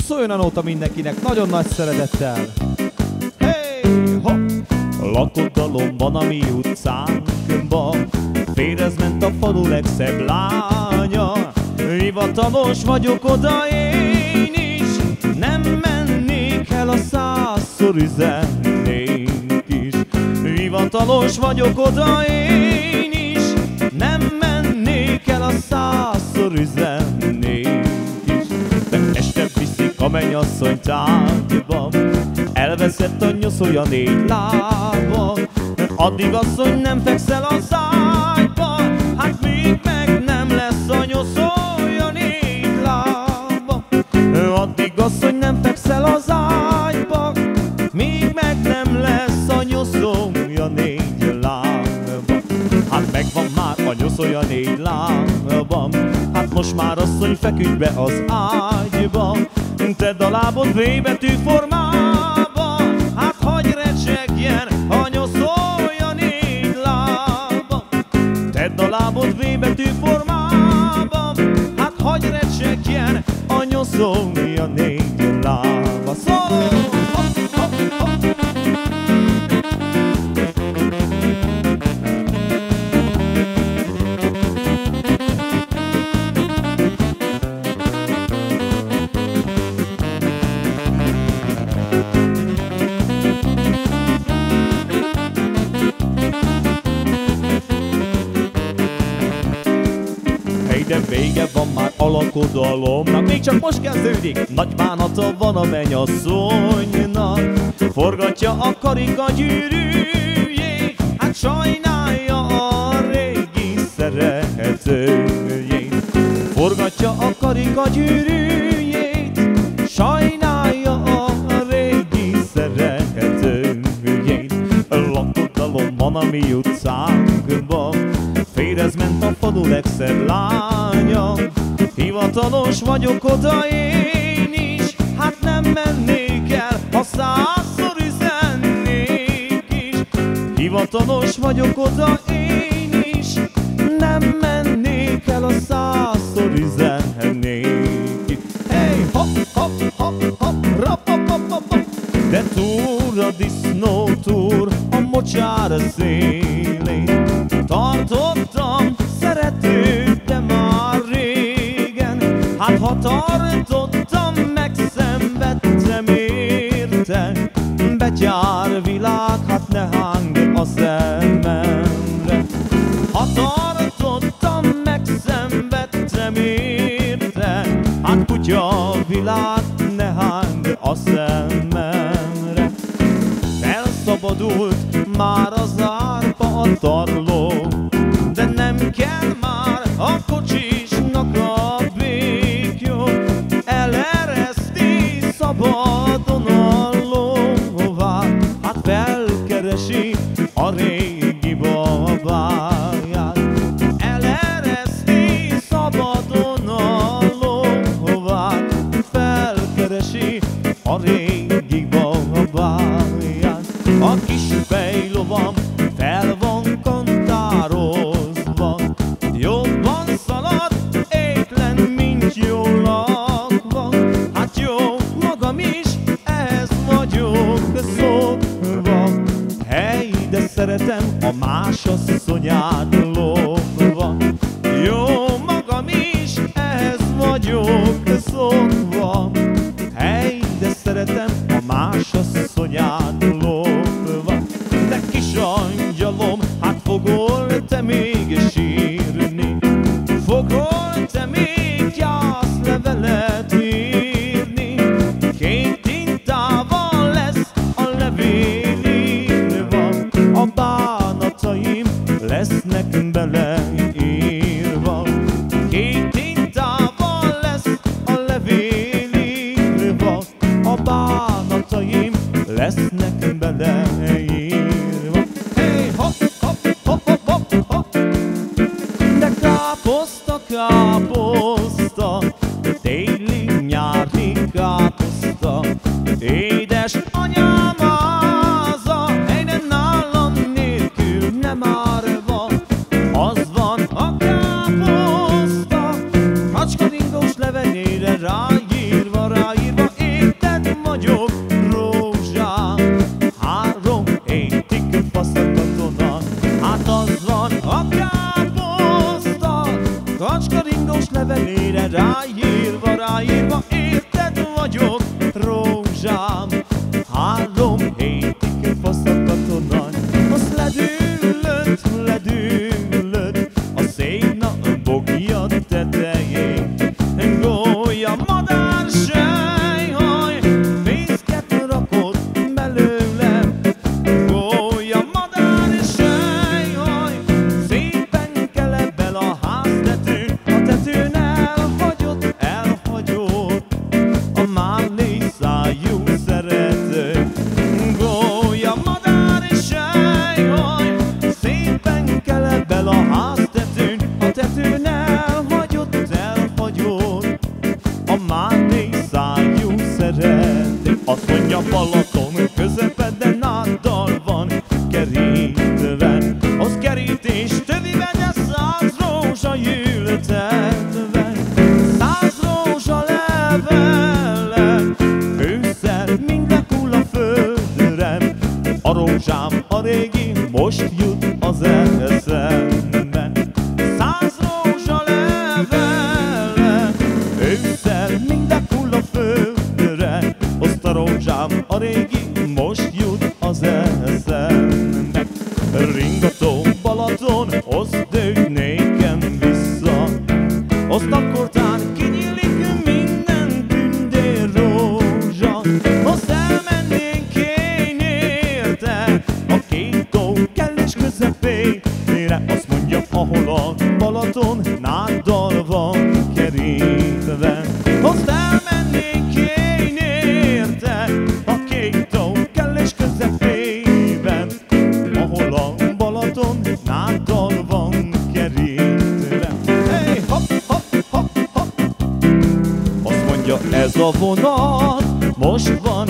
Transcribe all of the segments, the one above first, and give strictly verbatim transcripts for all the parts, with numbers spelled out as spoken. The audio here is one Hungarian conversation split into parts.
Szóljon a nóta mindenkinek, nagyon nagy szeretettel. Hey, hopp! Lakott dalomban a mi utcánkban, férhez ment a falu legszebb lánya. Hivatalos vagyok oda én is, nem mennék el, a százszor üzennék is. Hivatalos vagyok oda én is, nem mennék el, a százszor üzennék is. De este viszik a mennyasszony tárgyba, elveszett a nyoszolja négy lába. Addig asszony nem fekszel az ágyba, hát még meg nem lesz a nyoszolja négy lába. Addig asszony nem fekszel az ágyba, még meg nem lesz a nyoszolja négy lába. Hát megvan már a nyoszolja négy lába, hát most már asszony feküdj be az ágyba. Tedd a lábod V betű formába, hát hagyj recsegjen a nyoszolja négy lába. Tedd a lábod V betű formába, hát hagyj recsegjen a nyoszolja négy lába. Szóló! Hopp, hopp, hopp. De vége van már a lakodalomnak, még csak most kezdődik, nagy bánata van a mennyasszonynak. Forgatja a karika gyűrűjét, hát sajnálja a régi szeretőjét. Forgatja a karika gyűrűjét, sajnálja a régi szeretőjét. Lakodalom van a mi utcánkban, férhez ment a falu legszebb lánya. Hivatalos vagyok oda én is, hát nem mennék el, ha százszor üzennék is. Hivatalos vagyok oda én is, nem mennék el, a százszor üzennék is. Hey, hopp, hopp, hopp, hopp, rap, hopp, hopp, hopp, hopp. De túr a disznó túr a mocsár szélén. Tartottam szeretőt, de már régen, hát ha tartottam, megszenvedtem érte. Betyár világ, hát ne hang a szememre. Ha tartottam, megszenvedtem érte, hát kutya világ, ne hang a szememre. Felszabadult már az árpa a tarló, de nem kell már a kocsisnak a béklyó. Elereszti szabadon a lóvát, hát felkeresi a régi babáját. Elereszti szabadon a lóvát, felkeresi a régi babáját. A kis fejlovam fel van kantározva, jobban szalad, étlen, mint jól lakva. Hát jó, magam is ehhez vagyok szokva. Hey, de szeretem a más asszonyát lóva. Jó, magam is ehhez vagyok szokva. Hey, de szeretem a más asszonyát lóva. De kis angyalom, hát fogol te még sírni, fogol te még gyászlevelet írni. Két tintával lesz a levél írva, a bánataim lesznek beleírva. Két tintával lesz a levél írva, a bánataim lesznek beleírva. Hey, hopp, hopp, hopp, hopp, hopp, hopp. De káposzta, káposzta, téli, nyári káposzta. Édes anyám háza, hey, de nálam nélkül nem árva. Az van a káposzta, macskaringós levelére ráírva, ráírva. aranyos levelére ráírva, ráírva, érted vagyok, rózsám. Három hétig fasz a katonaj, az ledüllött, ledüllött a széna bogja tetején. Gólya, madár, selyhaj, fészket rakott belőlem. Gólya, madár, selyhaj, szépen kelebel a háztetőn. A tetőn elhagyott, elhagyott a málné szájú szerető. Gólya, madár, selyhaj, szépen kelebel a háztetőn. A tetőn elhagyott, elhagyott a málné szájú szerető. Azt mondja, Balaton közepeden náddal van kerítve, az kerítés töviben, de száz rózsa ültetve. Száz rózsa levele, ősszel minden hull a földre. A rózsám a régi most jut az eszembe. Száz rózsa levele, ősszel minden hull a földre. Azt a rózsám a régi most jut az eszembe. Ringató Balaton, azt dőj nékem vissza, azt akkortán kinyílik minden tündér rózsa. Azt elmennénk én érte a két tó kellés közepére. Azt mondja, ahol a Balaton náddal van kerítve. Azt elmennénk én érte a két tó kellés közepében, ahol a Balaton náddal van kerítve. Hey, hopp, hopp, hopp, hopp. Azt mondja, ez a vonat most van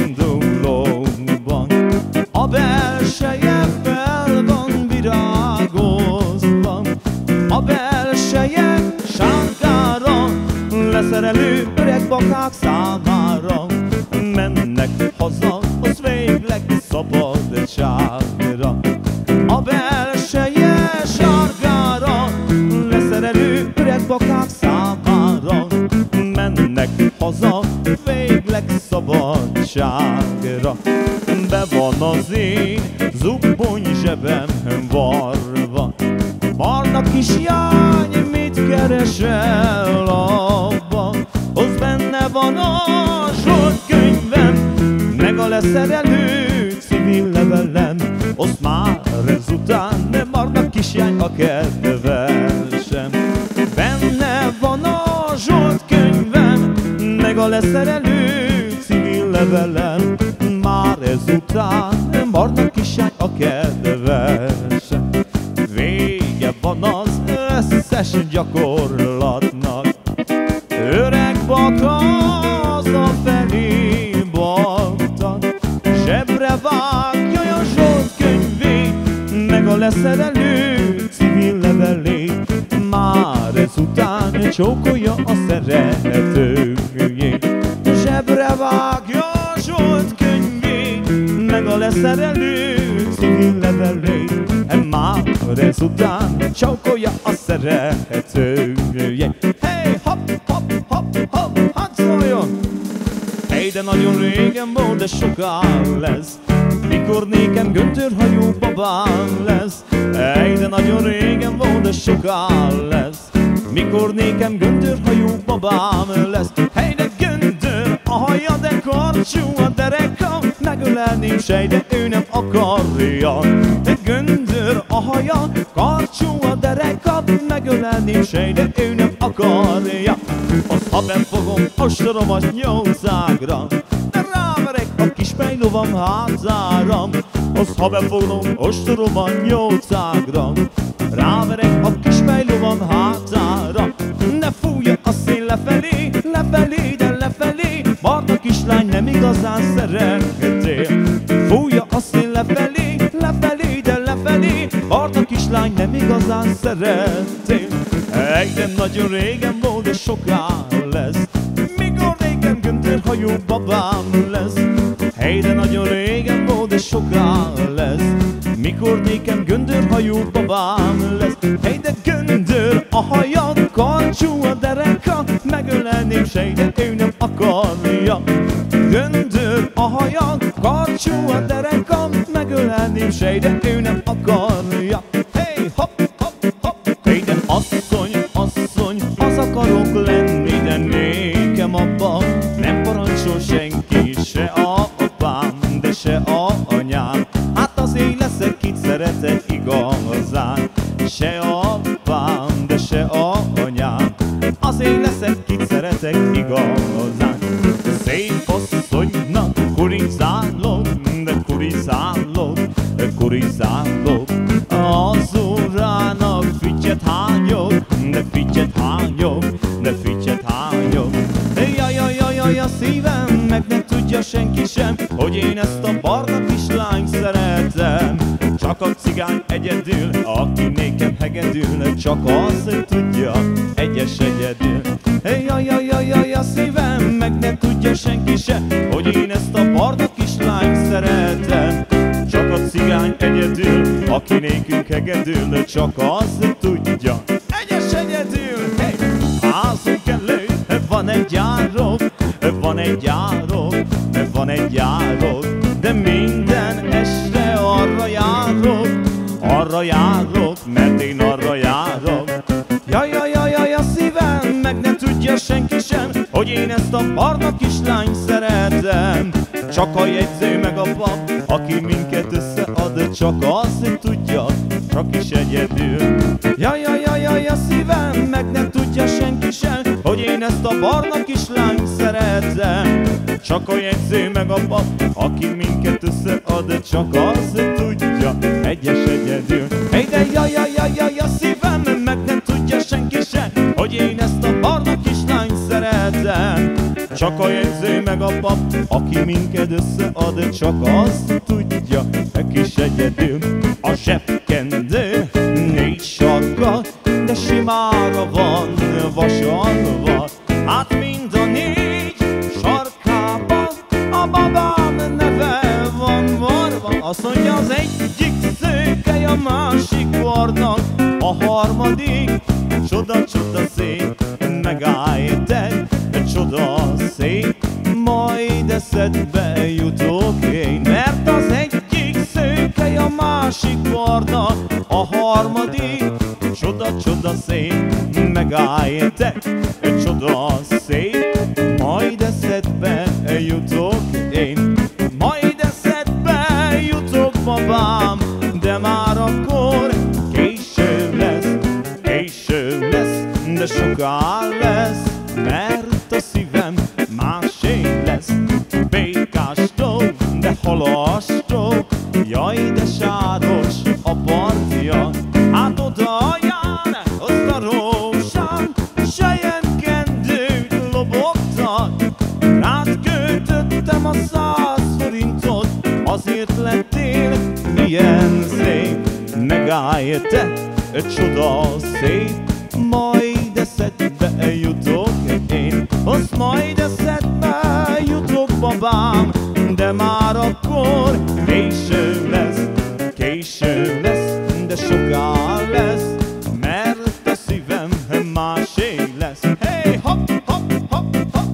indulóban, a belseje fel van virágozva, a belseje sárgára, leszerelő öreg bakák számára. Mennek haza, az végleg szabadságra. A belseje sárgára, leszerelő öreg bakák számára. Mennek haza, végleg szabadságra. Be van az én zubbony zsebem varva. Barna kislány, mit keresel abba? Az benne van a zsoltkönyvem, meg a leszerelő civil levelem. Azt már ezután nem barna kislány a kedvesem. Benne van a zsoltkönyvem, meg a leszerelő civil levelem. Már ezután nem barna kislány a kedvesem. Vége van az összes gyakorlatnak, öreg baka hazafelé baktat. Zsebre vágja a zsoltkönyvét, meg a leszerelő civil levelét. Már ezután csókolja a szeretőjét. Zsebre vágja a zsoltkönyvét, meg a leszerelő civil levelét. Már ezután csókolja a szeretőjét. Hey, hopp, hopp, hopp, hopp, hadd szóljon! Hey, de nagyon régen volt, de soká lesz, mikor nékem göndörhajú babám lesz. Hey, de nagyon régen volt, de soká lesz, mikor nékem göndörhajú babám lesz. Hey, de göndör a haja, de karcsú a dereka, megölelném sej, de ő nem akarja. De göndör a haja, karcsú a dereka, megölelném sej, de ő nem akarja. Azt ha benfogom, ostorom a nyolcágra, de ráverek a kis pejlovam hátára. Azt ha befogom, ostorom a nyolcágra, ráverek a kis pejlovam hátára. Ne fújja a szél lefelé, lefelé, de lefelé, barna kislány nem igazán szeretél. Fújja a szél lefelé, lefelé, de lefelé, barna kislány nem igazán szeretél. Egy nem nagyon régen volt, de soká lesz, mikor nékem göndörhajú babám lesz. Hey, de nagyon régen volt, de soká lesz, mikor nékem göndörhajú babám lesz. Hey, de göndör a hajad, karcsú a dereka, megölelném sej, de ő nem akarja. Göndör a haja, karcsú a dereka, megölelném sej, de ő nem akarja. Hey, hopp, hopp, hopp. Hey, de asszony, asszony, az akarok lenni, de nékem abba nem parancsol senki, se a apám, de se a anyám. Hát azért leszek, kit szeretek igazán, se a apám, de se a anyám. Azért leszek, kit szeretek igazán. Szép asszonynak kurizálok, de kurizálok, kurizálok. Az órának fütyet hányok, de fütyet hányok, de fütyet hányok. Jaj, jaj, jaj, jaj, a szívem, meg ne tudja senki sem, hogy én ezt a barna kislányt szeretem. Csak a cigány egyedül, aki nékem hegedül, csak az tudja, egyes egyedül. Jaj, jaj, jaj, jaj, a szívem, meg ne tudja senki sem, hogy én ezt a barna kislányt szeretem. Csak a cigány egyedül, aki nékünk hegedül, csak az tudja, egyes egyedül. Hey! Házunk előtt van egy járok, van egy járok, van egy járok, de minden este arra járok, arra járok, mert én arra járok. Jaj, jaj, jaj, jaj, a szívem, meg ne tudja senki sem, hogy én ezt a barna kislányt szeretem. Csak a jegyző meg a pap, aki minket összead, csak az tudja, csak is egyedül. Jaj, jaj, jaj, jaj, a szívem, meg ne tudja senki sem, hogy én ezt a barna kislányt szeretem. Csak a jegyző meg a pap, aki minket összead, csak az tudja, egyes egyedül. Hey, de jaj, jaj, jaj, jaj, a szívem, meg nem tudja senki sem, hogy én ezt a barna kislányt szeretem. Csak a jegyző meg a pap, aki minket összead, csak az tudja, kis egyedül. A zsebkendő négy sarka, de simára van vasalva. Hát mind a négy sarkában a babám neve van varva. Azt mondja, az egyik szőkely, a másik varnak, a harmadik csoda, csoda szép, megálltek, csoda szép, majd eszedbe jutok én. Mert az egyik szőkely, a másik barna, a harmadik csoda, csoda szép, megálltek, csoda szép, majd eszedbe jutok én. Majd eszedbe jutok, babám, de már akkor késő lesz, késő lesz, de soká lesz, mert a szívem másé lesz. Békástól, de halastól, jaj, de sáros a partja. Hát oda jár, azt a rózsán, selyemkendőt lobogtak. Rád költöttem a száz forintot, azért lettél milyen szép. Megállj te, csoda szép, majd eszedbe jutok én. Azt majd eszedbe jutok, babám, de már akkor késő lesz, késő lesz, de soká lesz, mert a szívem másé lesz. Hey, hopp, hopp, hopp, hopp.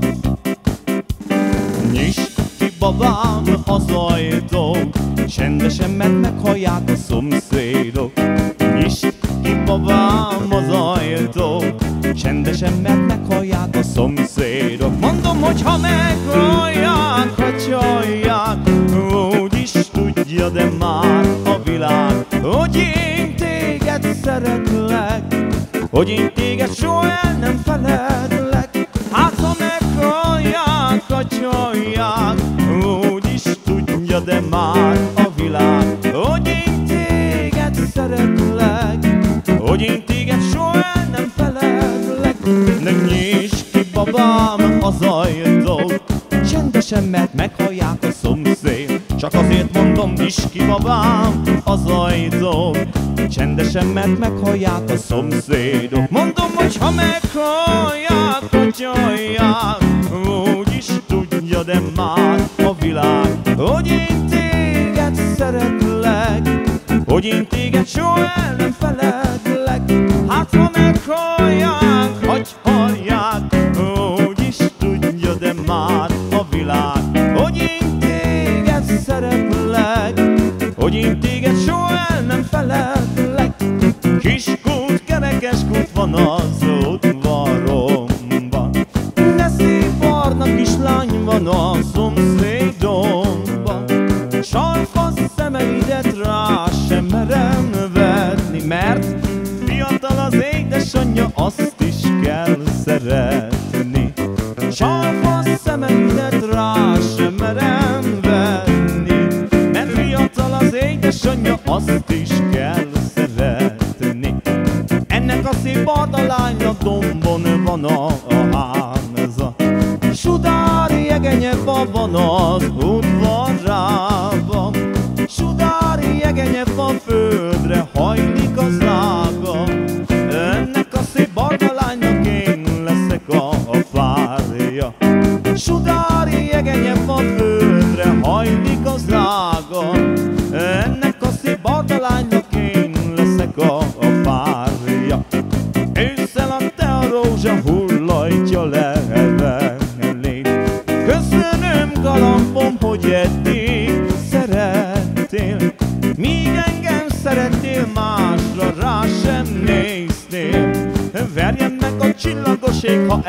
Nyisd ki, babám, az ajtót, csendesen, mert meghallják a szomszédok. Nyisd ki, babám, az ajtót, csendesen, mert meghallják a szomszédok. Mondom, hogy ha meghallják, ha csalják, úgyis tudja, de már a világ, hogy én téged szeretlek, hogy én téged soha el nem feledlek. Hát ha meghallják, ha csalják, úgyis tudja, de már a világ, hogy én téged szeretlek, hogy én téged soha el nem feledlek. De nyisd ki, babám, az ajtót, csendesen, mert meghallják a szomszéd. Csak azért mondom, nyisd ki, babám, az ajtót, csendesen, mert meghallják a szomszédok. Mondom, hogy ha meghallják, hogy hallják, úgyis tudja, de már a világ, hogy én téged szeretlek, hogy én téged soha el nem feledlek. Hát ha meghallják, akarják, úgy is tudja, de már a világ, hogy én téged szeretlek, hogy én téged soha el nem feledlek. Kiskút, kerekeskút van az udvaromban, de szép barna kislány van a szomszédomban. Sarkos szemeidet rá sem merem vetni, mert fiatal az édesanyja, azt is kell szeretni. Sarkos szemeidet rá sem merem vetni, mert fiatal az édesanyja, azt is kell szeretni. Ennek a szép barna lánynak dombon van a, a háza, sudári jegenyefa van az udvarában. Sudári jegenyefa földre hajlik az ága, ennek a szép barna lánynak én leszek a, a párja. Sudári jegenyefa földre hajlik az ága, ennek a szép barna lánynak én leszek a, a párja. Ősszel a te a rózsa hullajtja levelét. Köszönöm galambom, hogy eddig szerettél, míg engem szerettél, másra rá sem néztél. Verjen meg a csillagos ég, ha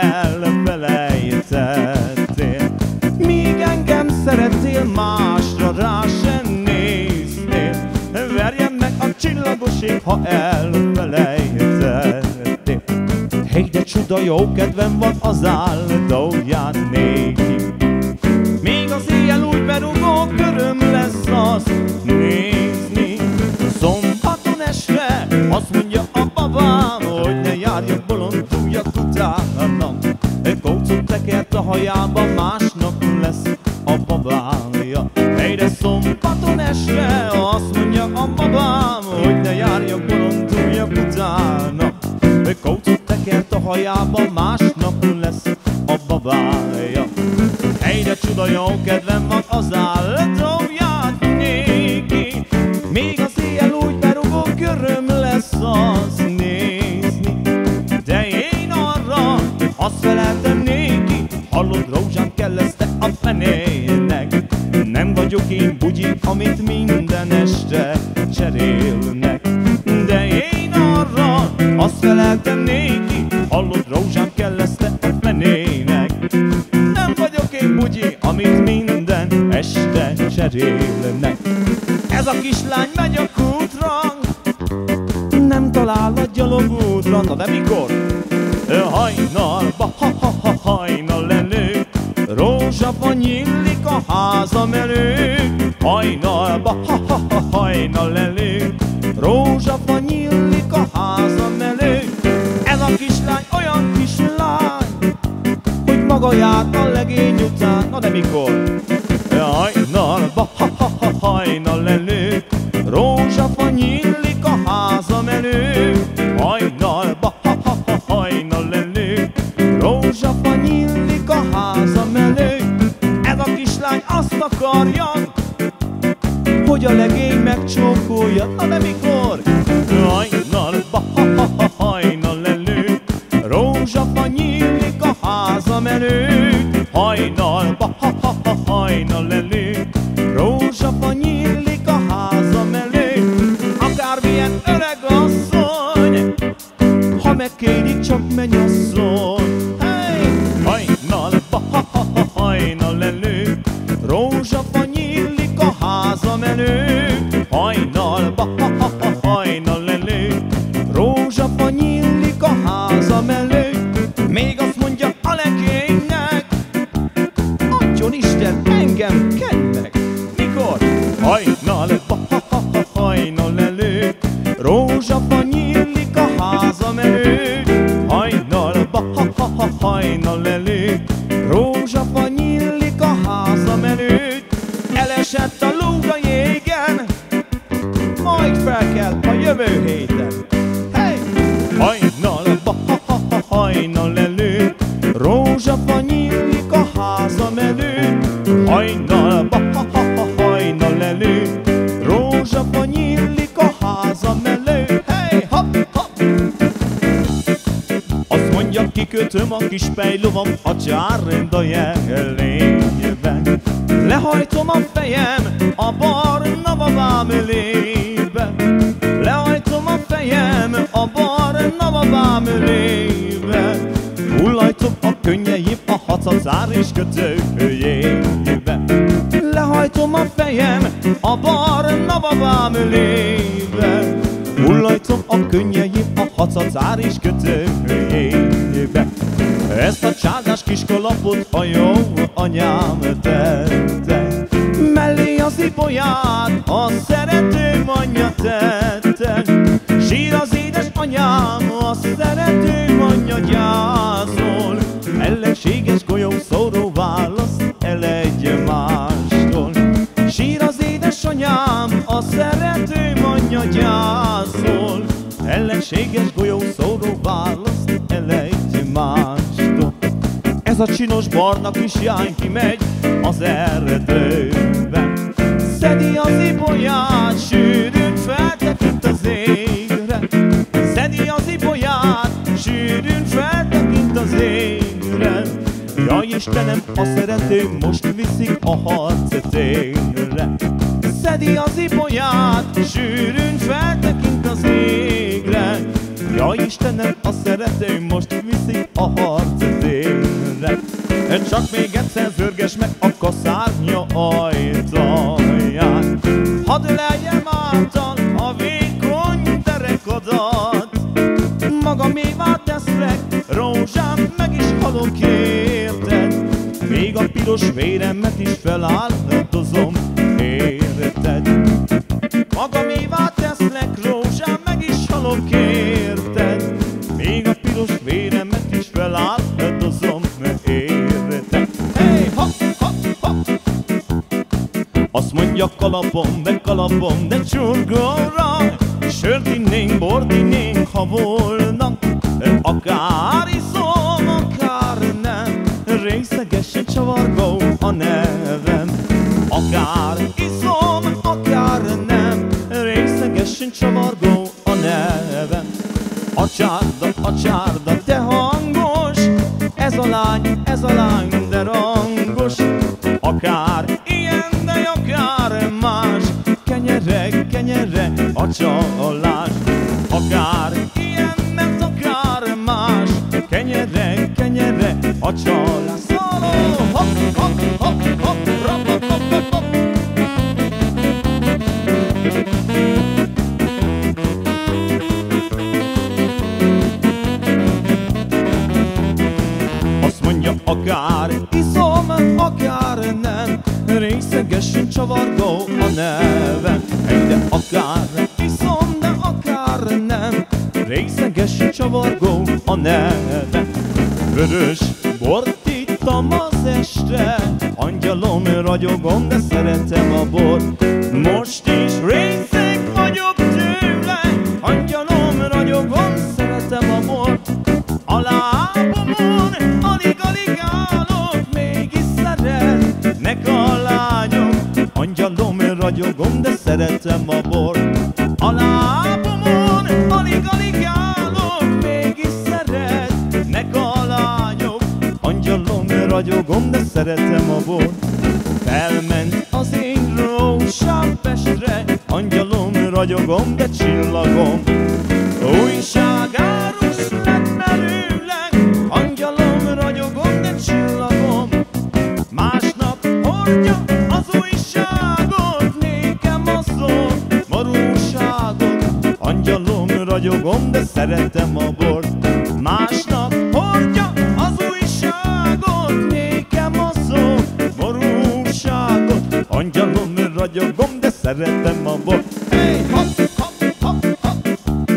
elfelejtettél, míg engem szerettél, másra rá sem néztél. Verjen meg a csillagos ég, ha elfelejtettél. Hey, de csuda jó kedvem van az áldóját néki, még az éjjel úgy berúgó köröm lesz azt nézni. Szombaton este azt mondja a babám, hogy ne járjak bolondújak utánam. Kócot tekert a hajában, másnap lesz a babája. Hey, de szombaton este azt mondja a babám, hogy ne járjak bolondújak utána. Kócot tekert a hajában, másnap lesz a babája. Hey, de csuda jó kedvem van az állatomját néki, még az éjjel úgy berúgó köröm lesz az nézni. De én arra azt feleltem néki, hallod rózsám, kell ezt te a fenének. Nem vagyok én bugyi, amit minden este cserélnek. De én arra azt feleltem néki, hallod rózsám, kell ezt te a fenének. Nem vagyok én bugyi, amit minden este cserélnek. Ez a kislány megy a kútra, nem talál a gyalogútra. Na de mikor? Hajnalba, ha-ha-ha, hajnal előtt, rózsafa nyílik a házam előtt. Hajnalba, ha-ha-ha, hajnal előtt, rózsafa nyílik a házam előtt. Ez a kislány olyan kislány, hogy maga járt a legény után. Na de mikor? Hajnalba, ha-ha-ha, hajnal előtt, rózsafa nyílik a házam előtt. Hajnalba, ha-ha-ha, hajnal előtt, rózsafa nyílik a házam előtt. Ez a kislány azt akarja, hogy a legény megcsókolja. Na de mikor? Hajnalba, ha-ha-ha, hajnal előtt, rózsafa nyílik a házam előtt. Hajnalba, ha-ha-ha, hajnal előtt, rózsafa nyílik a házam előtt. Akármilyen öreg asszony, ha megkérik, csak mennyasszony. Hey! Hajnalba, ha-ha-ha, hajnal előtt, rózsafa nyílik a házam előtt. Hajnalba, ha-ha-ha, hajnal előtt, rózsafa nyílik a házam előtt. Még azt mondja a legénynek, adjon Isten, engem kenj meg. Mikor? Hajnalba, ha-ha-ha, hajnal előtt, rózsafa nyílik a házam előtt. Hajnalba, ha-ha-ha, hajnal előtt, rózsafa nyílik a házam előtt. Elesett a lúg a jégen, majd fel kell a jövő héten. Hey! Hajnalba, ha-ha-ha, hajnal előtt, rózsafa nyílik a házam előtt. Hajnalba, ha-ha-ha, hajnal előtt, rózsafa nyílik a házam előtt. Hey! Hopp, hopp! Azt mondja, kik Kikötöm a kis pejlovam a csárrenda jelényben. Lehajtom a fejem a barna babám ölébe. Lehajtom a fejem a barna babám ölébe. Hullajtom a könnyeim a hacacár és kötőjébe. Lehajtom a fejem a barna babám ölébe. Hullajtom a könnyeim a hacacár és kötőjébe. Ezt a csádás kis kalapot a jó anyám tette. Mellé az ibolyát a szeretőm anyja tette. Sír az édes anyám, a szeretőm anyja gyászol. Ellenséges golyó szóró választ el egy mástól. Sír az édesanyám, a szeretőm anyja gyászol. Ellenséges golyó szóró választ el egy mástól. Ez a csinos barna kislány kimegy az erdőben. Szedi az ibolyát, sűrűn feltekint az égre. Szedi az ibolyát, sűrűn feltekint az égre. Jaj Istenem, a szeretőm most viszik a harctérre. Szedi az ibolyát, sűrűn feltekint az égre. Jaj Istenem, a szeretőm most viszik a harctérre. Csak még egyszer zörges meg a kaszárnya ajtaját. Hadd legyem által a vékony derekadat. Magamévá teszlek, rózsám, meg is halok érted. Még a piros véremet is feláldozom, érted. Magamévá teszlek, rózsám, meg is halok érted. Még a piros véremet is feláldozom, érted. Hey, ha, ha, ha. Azt mondja kalapom, de kalapom, de csurgóra. Sört innénk, bort innénk, ha volna. Akár iszom, akár nem. Részegesen csavargó a nevem. Akár iszom, akár nem. Részegesen csavargó a nevem. A csárda, a csárda, de hangos. Ez a lány, ez a lány, de rangos. Akár ilyen, de akár más. Kenyere, kenyere, a csalás. Akár ilyen, mert akár más. Kenyere, kenyere, a csalás. Szóló, hopp, hopp, hopp, hopp, hopp, hopp, hopp, hopp. Azt mondja, akár iszom, akár nem. Részegesen csavargó a nevem. De akár iszom, de akár nem. Részegesen csavargó a nevem. Vörös bort ittam az este. Angyalom, ragyogom, de szeretem a bort. Most is részeg vagyok tőle. Angyalom, ragyogom, szeretem a bort. A lábomon alig-alig állok, mégis szeretnek a lányok. Angyalom, ragyogom, de szeretem a bort. A lábomon alig-alig állok, mégis szeretnek a lányok. Angyalom, ragyogom, de szeretem a bort. Felment az én rózsám Pestre. Angyalom, ragyogom, de csillagom. Újságárus lett belőle. Angyalom, ragyogom, de csillagom. Másnap hordja az újságot, nékem a szomorúságot. Angyalom, ragyogom, de szeretem a bort. Másnap hordja az újságot, nékem a szomorúságot. Angyalom, ragyogom, de szeretem a bort. Hey, hopp, hopp, hopp, hopp.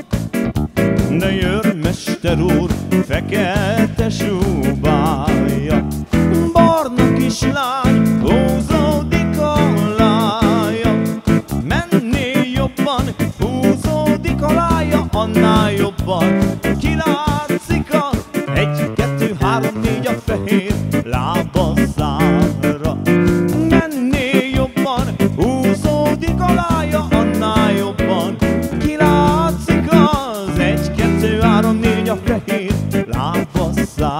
De jön mester úr, fekete súbája. Barna kislány, húzódik a lája. Mennél jobban, húzódik a lája, annál jobban. Kilátszik a egy, kettő, három, négy a fehér lába szára. Mennél jobban, húzódik a lája, annál jobban. Kilátszik az egy, kettő, három, négy a fehér lába szára.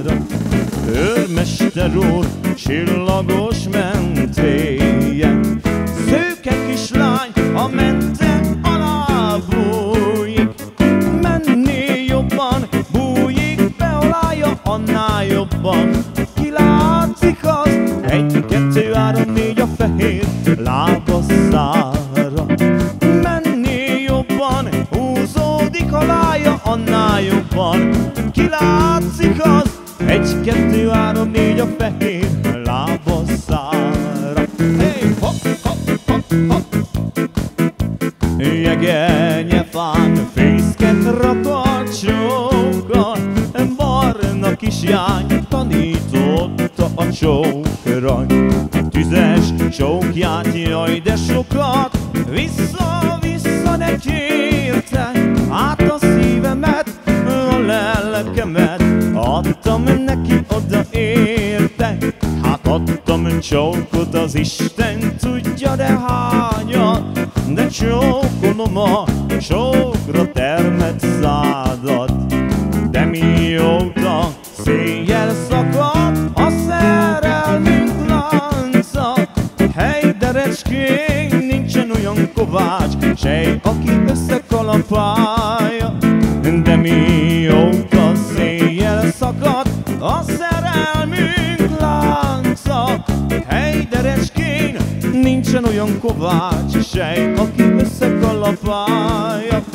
Őrmester úr csillagos mentéje, szőke kislány a mente alá bújik, menné jobban, bújik be alája, annál jobban kilátszik az. Egy, kettő, három, négy a fehér lábasszára, menné jobban, húzódik alája, annál jobban kilátszik az. Egy, kettő, három, négy a fehér lábasszára. Hey, hopp, hopp, hopp, hopp. Jegenyefán fészket rakott csókra, barna kislány tanította a csókra. Tüzes csókját, jaj, de sokat vissza-vissza ne kérte, át a szívemet, a lelkemet adtam neki, odaérte. Hát adtam csókot, az Isten tudja de hányat, de csókolom a csókra termett szádat. De mióta széjjel szakad a szerelmünk lánca, hely, derecskény, nincsen olyan kovács, sej, aki összekalapálja. De mióta széjjel szakad a szerelmünk lánca, hely, derecskény, nincsen olyan kovács, sej, aki összekalapálja.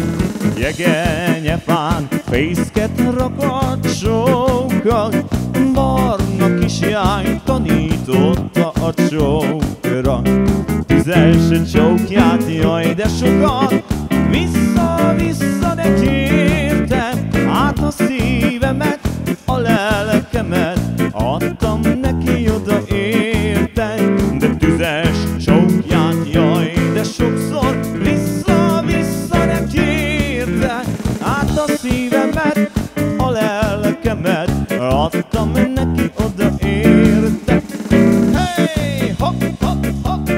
Jegenyefán fészket rakott csókat, barna kislány tanította a csókra. Tüzes csókját, jaj, de sokat vissza-vissza ne kérte, át a szívemet, a lelkemet adtam neki, odaérte. De tüzes csókját, jaj, de sokszor vissza-vissza ne kérte, át a szívemet, a lelkemet adtam neki, odaérte. Hey, hopp, hopp, hopp.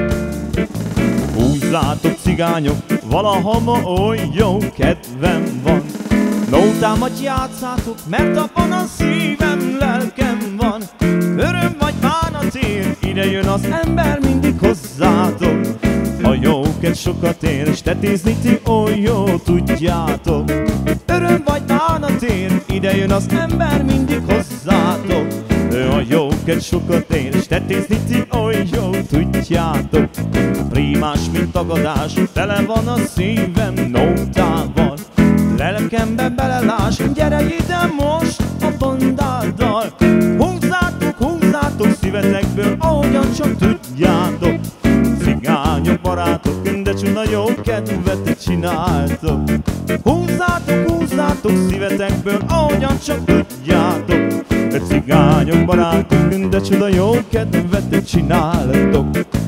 Húzzátok cigányok, valaha ma oly jó kedvem van. Nótámat játszátok, mert abban a szívem, lelkem van. Öröm vagy bánatért, ide jön az ember mindig hozzátok. A jóket sokat ér, és tetézni ti oly jó tudjátok. Öröm vagy bánatért, ide jön az ember mindig hozzátok. A jóket sokat ér, és tetézni ti oly jó tudjátok. Prímás, mint tagadás, tele van a szívem nótával. Lelkembe belelás, gyere ide most a bandáddal. Húzzátok, húzzátok szívetekből, ahogyan csak tudjátok. Cigányok, barátok, de csuda jó kedvet csináltok. Húzzátok, húzzátok szívetekből, ahogyan csak tudjátok. Cigányok, barátok, de csuda jó kedvet csináltok.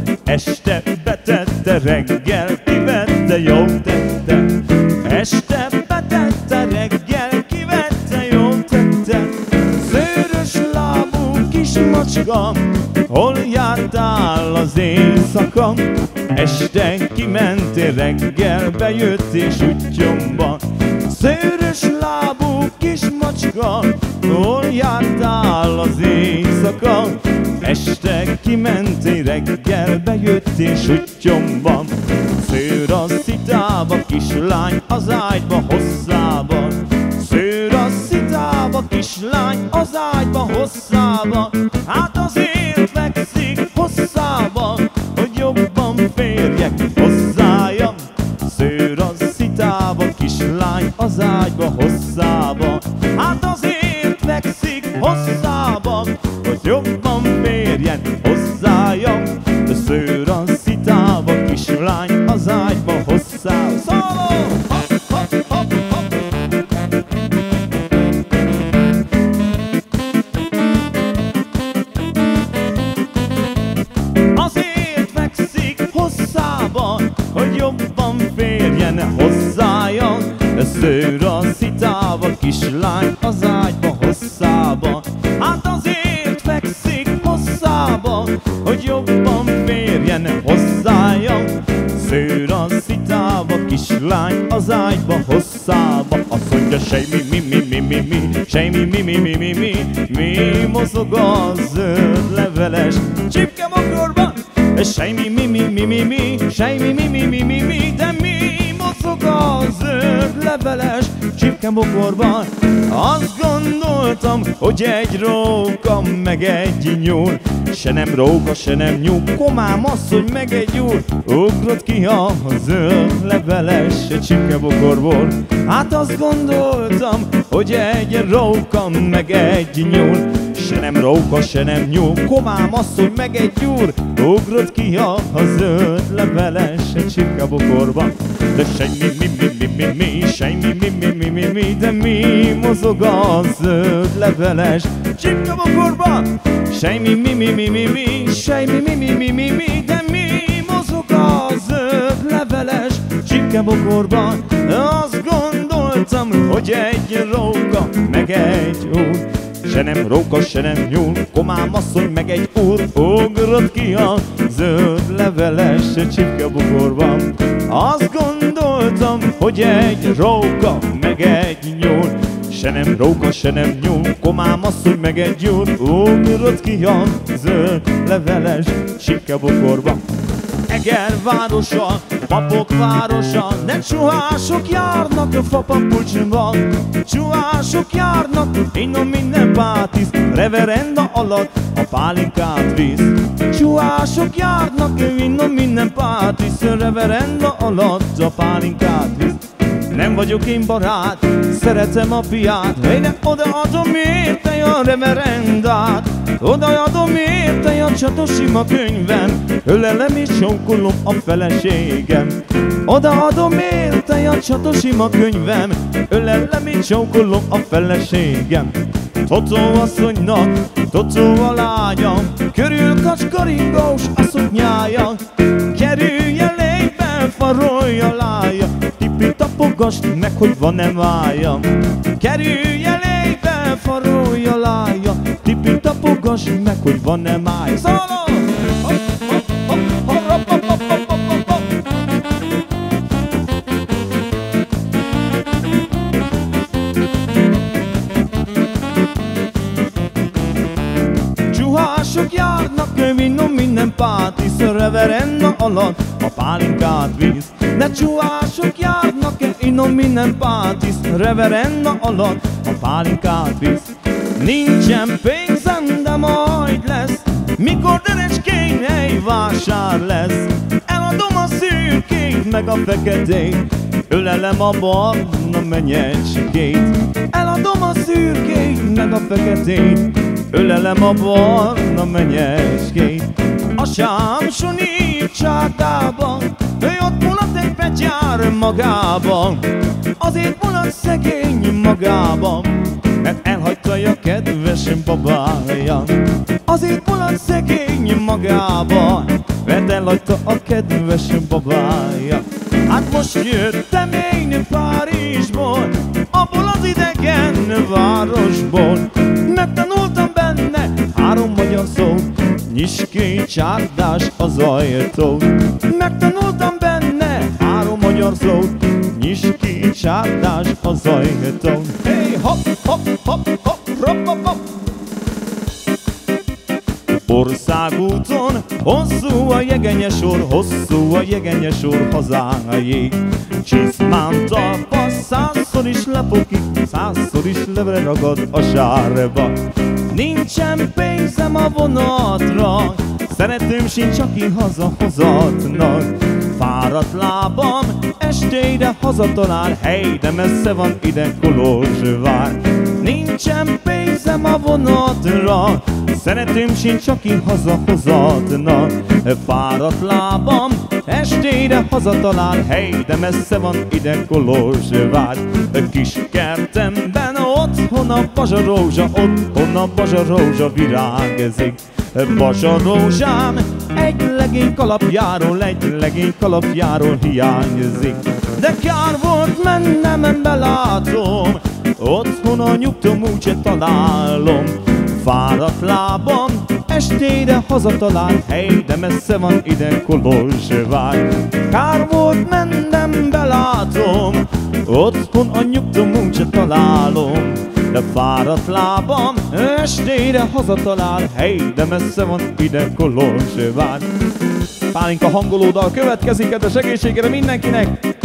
Este betette, reggel kivette, jó tette. Este betette, reggel kivette, jó tette. Szőrös lábú kis macska, hol jártál az éjszaka? Este kimentél, reggel bejöttél útjomba. Szőrös lábú kis macska, hol jártál az éjszaka? Este kimentél, reggel bejöttél útjomba. Szőr a szitába, kislány az ágyba hosszában. Szőr a szitába, kislány az ágyba hosszában. Hát azért fekszik hosszában, hogy jobban férjek hozzája. Szőr a szitába, kislány az ágyba hosszában. Hát azért fekszik hosszában, hogy jobban férjen hozzája. Szőr a szitába, kislány az ágyba hosszában. Szóló! Hopp, hopp, hopp, hopp. Azért fekszik hosszában, hogy jobban férjen hozzája. Szőr a szitába, kislány az ágyba hosszában. Hát azért fekszik hosszában, hogy jobban férjen hozzája. Szőr a szitába, kislány az ágyba hosszában. Azt mondja, Sejmi, mi, mi, mi, mi, mi, sejmi, mi, mi, mi, mi, mi, mi mozog a zöld leveles csipkebokorban. Sejmi, mi, mi, mi, mi, mi, sejmi, mi, mi, mi, mi, mi, de mi mozog a zöld leveles csipkebokorban. Azt gondoltam, hogy egy róka, meg egy nyúl, se nem róka, se nem nyúl, komám asszony, meg egy úr, ugrott ki a zöld leveles csipkebokorból. Hát azt gondoltam, hogy egy róka, meg egy nyúl, se nem róka, se nem nyúl, komám asszony, meg egy úr, ugrott ki a zöld leveles csipkebokorban. De semmi, mi, mi, mi, mi, mi, semmi, mi, mi, mi, mi, mi, de mi mozog a zöld leveles csipkebokorban. Semmi, mi, mi, mi, mi, mi, semmi, mi, mi, mi, mi, mi, de mi mozog a zöld leveles csipkebokorban. Azt gondoltam, hogy egy róka, meg egy úr, se nem róka, se nem nyúl, komám asszony, meg egy úr, ugrott ki a zöld leveles csipkebokorban. Azt gondoltam, hogy egy róka, meg egy nyúl, se nem róka, se nem nyúl, komám asszony, meg egy úr, ugrott ki a zöld leveles csipkebokorban. Eger városa, papok városa, de csuhások járnak a fapapucsban. Csuhások járnak, innen minden pátisz, reverenda alatt a pálinkát visz. Csuhások járnak, innen minden pátisz, reverenda alatt a pálinkát visz. Nem vagyok én barát, szeretem a piát, én odaadom érte a reverendát. Odaadom érte a csatosima könyvem, ölelem és csókolom a feleségem. Odaadom érte a csatosima könyvem, ölelem és csókolom a feleségem. Totó asszonynak, Totó a lánya, körül kacskaringós a szoknyája. Kerülj elébe, farolj a lája, tipi tapogasd meg, hogy van-e mája. Kerülj elébe, farolj a lája, tipi tapogasd meg, hogy van-e mája. Szólom! Csuhások járnak, vinnom minden pátisz, reverenda alatt a pálinkát visz. De csuhások járnak, innom minden pátisz, reverenda alatt a pálinkát visz. Nincsen pénzem, de majd lesz, mikor derecskén egy vásár lesz. Eladom a szürkét, meg a feketét, ölelem a barna menyecskét. Eladom a szürkét, meg a feketét, ölelem a barna menyecskét. A Sámsoni csátában, ő ott mulat egy petyár magában. Azért mulat szegény magában, mert elhagyta a kedves babája. Azért mulat szegény magában, mert elhagyta a kedves babája. Hát most jöttem én Párizsból, abból az idegen városból. Megtanultam benne három magyar szót, nyiss ki csárdás az ajtót. Megtanultam benne három magyar szót, nyiss ki csárdás az ajtót. Hey, hopp, hopp, hopp, hopp, hopp, hopp, hopp. Országúton hosszú a jegenyesor, hosszú a jegenyesor hazáig. Csizmám talpa százszor is lepokik, százszor is levre ragad a sárba. Nincsen pénzem a vonatra, szeretőm sincs, aki hazahozatnak. Fáradt lábam, estére hazatalál, hely, de messze van ide Kolozsvár. Nincsen pénzem a vonatra, szeretőm sincs, aki hazahozatnak. Fáradt lábam, estére hazatalál, hely, de messze van ide Kolozsvár. Kis kertemben otthon a bazsarózsa, otthon a bazsarózsa virágzik. Bazsarózsám egy legény kalapjáról, egy legény kalapjáról hiányzik. De kár volt mennem, belátom, otthon a nyugtom úgyse találom. Fáradt lábam, estére hazatalál, hely, de messze van ide Kolozsvár. Kár volt mennem, belátom, Otthon a nyugtomunk se találom, de fáradt lábam estére hazatalál. Hey, de messze van ide Kolozsvár. Pálinka hangolódal következik, kedves egészségére mindenkinek.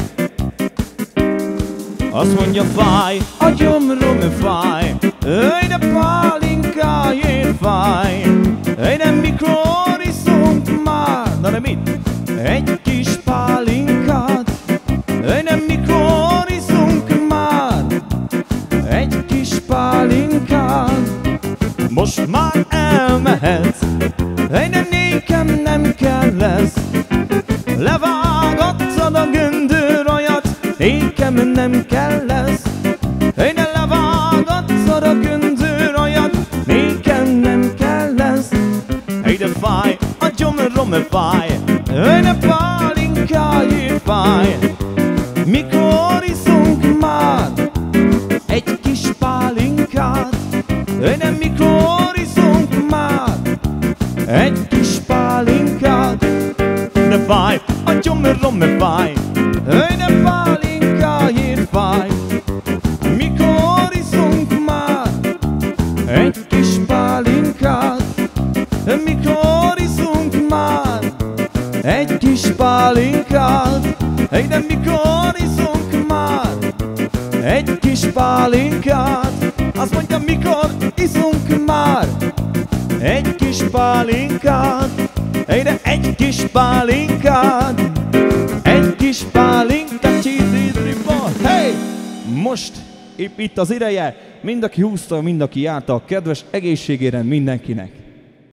Azt mondja, fáj, a gyomrom fáj, öj, de pálinkáért fáj. Öj, de mikor iszunk már, na de mit? Egy kis pálinkát. Öj, de mikor iszunk már egy kis pálinkát. Most már elmehetsz, öj, de nékem nem kell lesz. Levágattad a göndörajat, nékem nem kell lesz. Öj, de levágattad a göndörajat, nékem nem kell lesz. Öj, de fáj, a gyomrom fáj, öj, de pálinkáért fáj. Mikor iszunk már egy kis pálinkát? Öj, de mikor iszunk már egy kis pálinkát? De fáj, a gyomrom fáj, öj, de pálinkáért fáj. Mikor iszunk már egy kis pálinkát? Mikor iszunk már egy kis pálinkát? Hey, de mikor iszunk már egy kis pálinkát? Azt mondja, mikor iszunk már egy kis pálinkát? Hey, de egy kis pálinkát, egy kis pálinkát, csídridriba. Hey! Most épp itt az ideje, mind aki húzta, mind aki járta, kedves egészségére mindenkinek.